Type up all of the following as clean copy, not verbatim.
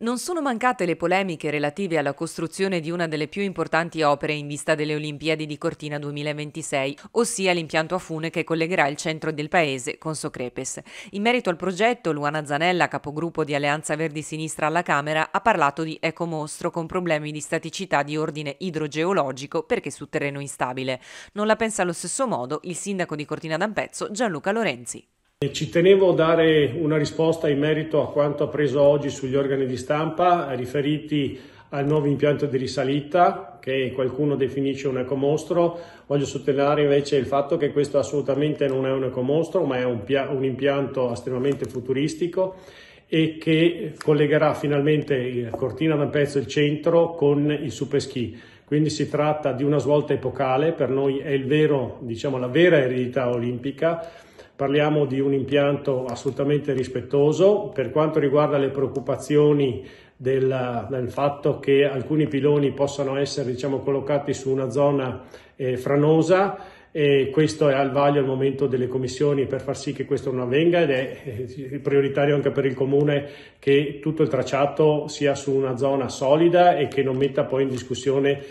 Non sono mancate le polemiche relative alla costruzione di una delle più importanti opere in vista delle Olimpiadi di Cortina 2026, ossia l'impianto a fune che collegherà il centro del paese con Socrepes. In merito al progetto, Luana Zanella, capogruppo di Alleanza Verdi Sinistra alla Camera, ha parlato di ecomostro con problemi di staticità di ordine idrogeologico perché su terreno instabile. Non la pensa allo stesso modo il sindaco di Cortina d'Ampezzo, Gianluca Lorenzi. Ci tenevo a dare una risposta in merito a quanto appreso oggi sugli organi di stampa riferiti al nuovo impianto di risalita che qualcuno definisce un ecomostro. Voglio sottolineare invece il fatto che questo assolutamente non è un ecomostro, ma è un impianto estremamente futuristico e che collegherà finalmente Cortina d'Ampezzo il centro con il Superski. Quindi si tratta di una svolta epocale, per noi è il vero, la vera eredità olimpica. Parliamo di un impianto assolutamente rispettoso. Per quanto riguarda le preoccupazioni del fatto che alcuni piloni possano essere collocati su una zona franosa, e questo è al vaglio al momento delle commissioni per far sì che questo non avvenga, ed è prioritario anche per il Comune che tutto il tracciato sia su una zona solida e che non metta poi in discussione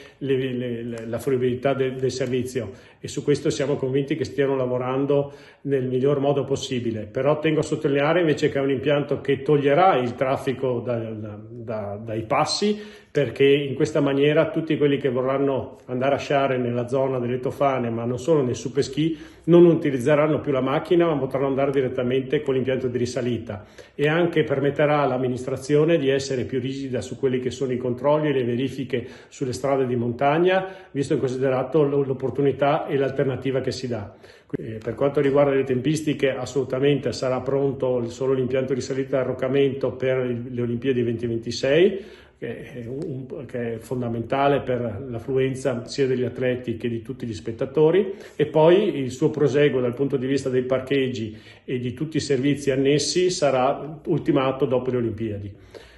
la fruibilità del servizio, e su questo siamo convinti che stiano lavorando nel miglior modo possibile. Però tengo a sottolineare invece che è un impianto che toglierà il traffico dai passi, perché in questa maniera tutti quelli che vorranno andare a sciare nella zona delle Tofane, ma non solo nel Superski, non utilizzeranno più la macchina ma potranno andare direttamente con l'impianto di risalita, e anche permetterà all'amministrazione di essere più rigida su quelli che sono i controlli e le verifiche sulle strade di montagna, visto e considerato l'opportunità e l'alternativa che si dà. Per quanto riguarda le tempistiche, assolutamente sarà pronto solo l'impianto di risalita e arroccamento per le Olimpiadi 2026, che è fondamentale per l'affluenza sia degli atleti che di tutti gli spettatori, e poi il suo proseguo dal punto di vista dei parcheggi e di tutti i servizi annessi sarà ultimato dopo le Olimpiadi.